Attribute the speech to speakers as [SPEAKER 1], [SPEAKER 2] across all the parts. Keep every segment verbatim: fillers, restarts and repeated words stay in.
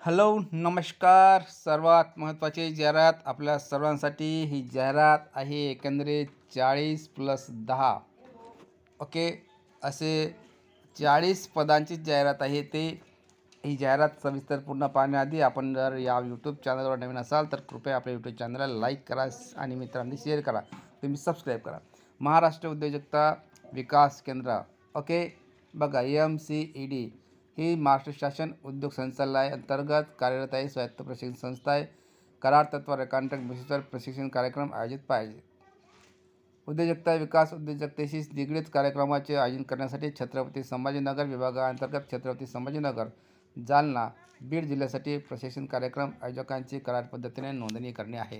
[SPEAKER 1] Hello नमस्कार. सर्वात महत्त्वाची जाहिरात आपल्या सर्वांसाठी. ही जाहिरात आहे एकंदरीत चाळीस प्लस दहा ओके असे चाळीस पदांची जाहिरात आहे. ते ही जाहिरात सविस्तर पूर्ण पाहण्याआधी आपण जर या यूट्यूब चॅनलवर नवीन असाल तर कृपया आपल्या यूट्यूब चॅनलला लाईक करा आणि मित्रांनी शेअर करा. तुम्ही सबस्क्राईब करा. महाराष्ट्र उद्योजकता विकास केंद्र ओके बघा एम सी ई डी ही महाराष्ट्र शासन उद्योग संचालनालय अंतर्गत कार्यरत आहे. स्वायत्त प्रशिक्षण संस्था आहे. करार तत्वावर कॉन्ट्रॅक्ट बेसिसवर प्रशिक्षण कार्यक्रम आयोजित पाहिजे. उद्योजकता विकास उद्योजकतेशी निगडीत कार्यक्रमाचे आयोजन करण्यासाठी छत्रपती संभाजीनगर विभागाअंतर्गत छत्रपती संभाजीनगर जालना बीड जिल्ह्यासाठी प्रशिक्षण कार्यक्रम आयोजकांची करार पद्धतीने नोंदणी करणे आहे.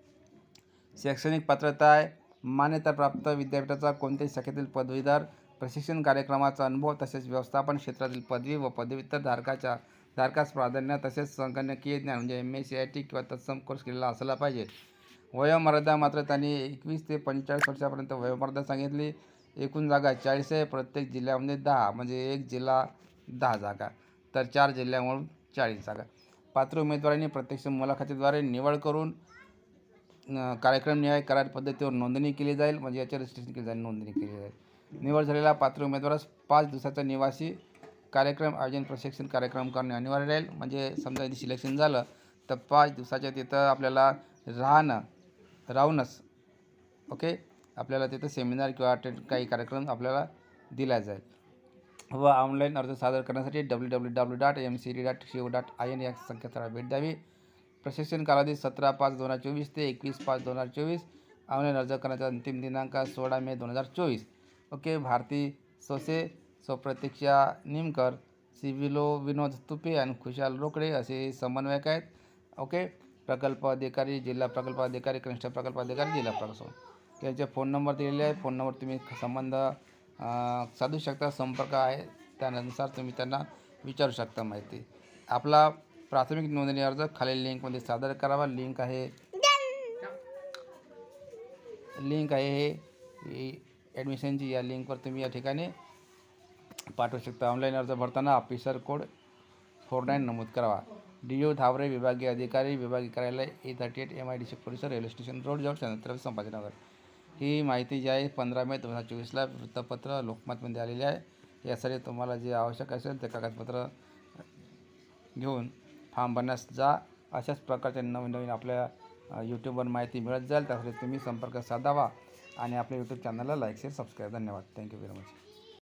[SPEAKER 1] शैक्षणिक पात्रता आहे मान्यताप्राप्त विद्यापीठाचा कोणत्याही शाखेतील पदवीधर प्रशिक्षण कार्यक्रमाचा अनुभव तसेच व्यवस्थापन क्षेत्रातील पदवी व पदव्युत्तर धारकाच्या धारकास प्राधान्य तसेच संगणकीय ज्ञान म्हणजे M S C I T किंवा तत्सम कोर्स केलेला असला पाहिजे. वयोमर्यादा मात्र त्यांनी एकवीस ते पंचेचाळीस वर्षापर्यंत वयोमर्यादा सांगितली. एकूण जागा चाळीस आहे. प्रत्येक जिल्ह्यामध्ये दहा म्हणजे एक जिल्हा दहा जागा तर चार जिल्ह्यामुळे चाळीस जागा. पात्र उमेदवारांनी प्रत्यक्ष मुलाखतीद्वारे निवड करून कार्यक्रम निहाय करार पद्धतीवर नोंदणी केली जाईल. म्हणजे याच्या रजिस्ट्रेशन केली जाईल नोंदणी केली जाईल. निवड झालेल्या पात्र उमेदवारास पाच दिवसाचा निवासी कार्यक्रम आयोजन प्रशिक्षण कार्यक्रम करणे अनिवार्य राहील. म्हणजे समजा इथे सिलेक्शन झालं तर पाच दिवसाच्या तिथं आपल्याला राहणं राहूनच ओके आपल्याला तिथं सेमिनार किंवा अटेंड काही कार्यक्रम आपल्याला दिला जाईल. व ऑनलाईन अर्ज सादर करण्यासाठी W W W dot M C D dot C O dot I N या संकेतस्थळाला भेट द्यावी. प्रशिक्षण कालावधी सतरा पाच दोन हजार चोवीस ते एकवीस पाच दोन हजार चोवीस. ऑनलाईन अर्ज करण्याचा अंतिम दिनांक सोळा मे दोन हजार चोवीस. ओके भारती सोसे स्वप्रतीक्षा निमकर सिविलो विनोद तुपे आणि खुशाल रोकडे असे समन्वयक आहेत. ओके प्रकल्प अधिकारी जिल्हा प्रकल्प अधिकारी कनिष्ठ प्रकल्प अधिकारी जिल्हा प्रकल्प यांचे फोन नंबर दिलेले आहे. फोन नंबर तुम्ही संबंध साधू शकता. संपर्क आहे त्यानुसार तुम्ही त्यांना विचारू शकता माहिती. आपला प्राथमिक नोंदणी अर्ज खालील लिंकमध्ये सादर करावा. लिंक आहे लिंक आहे हे ॲडमिशनची. या लिंकवर तुम्ही या ठिकाणी पाठवू शकता. ऑनलाईन अर्ज भरताना ऑफिसर कोड फोर नाईन नमूद करावा. डी यू धावरे विभागीय अधिकारी विभागीय कार्यालय A thirty eight M I D C परिसर रेल्वे स्टेशन रोड जवळ छत्रपती संभाजीनगर. ही माहिती जी आहे पंधरा मे दोन हजार चोवीसला वृत्तपत्र लोकमतमध्ये आलेली आहे. यासाठी तुम्हाला जे आवश्यक असेल ते कागदपत्र घेऊन फॉर्म भरण्यास जा. अशाच प्रकारचे नवीन नवीन आपल्या यूट्यूबवर माहिती मिळत जाईल. त्यासाठी तुम्ही संपर्क साधावा आणि आपल्या यूट्यूब चॅनलला लाईक शेअर सबस्क्राईब. धन्यवाद. Thank you very much.